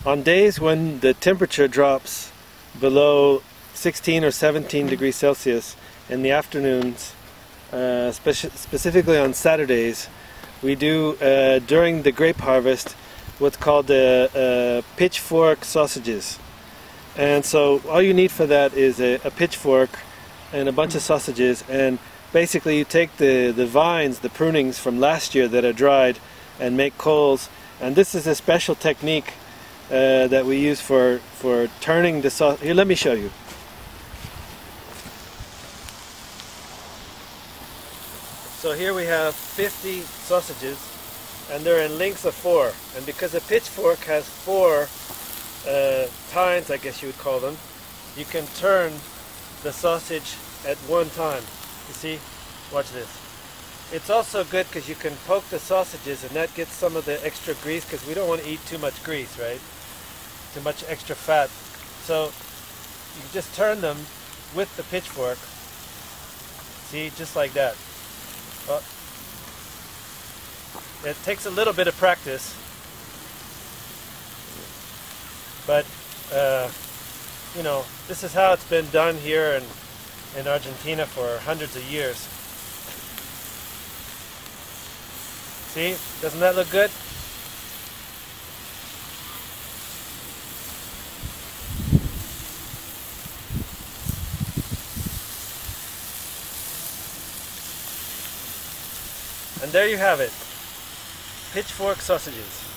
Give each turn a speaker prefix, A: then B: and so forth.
A: On days when the temperature drops below 16 or 17 degrees Celsius in the afternoons, specifically on Saturdays, we do during the grape harvest what's called pitchfork sausages. And so all you need for that is a pitchfork and a bunch of sausages, and basically you take the vines, the prunings from last year that are dried, and make coals. And this is a special technique that we use for turning the sausage. Here, let me show you. So here we have 50 sausages, and they're in lengths of 4. And because a pitchfork has 4 tines, I guess you would call them, you can turn the sausage at one time. You see? Watch this. It's also good because you can poke the sausages, and that gets some of the extra grease, because we don't want to eat too much grease, right? Too much extra fat. So you can just turn them with the pitchfork. See, just like that. Well, it takes a little bit of practice, but you know, this is how it's been done here in Argentina for hundreds of years. See, doesn't that look good? And there you have it, pitchfork sausages.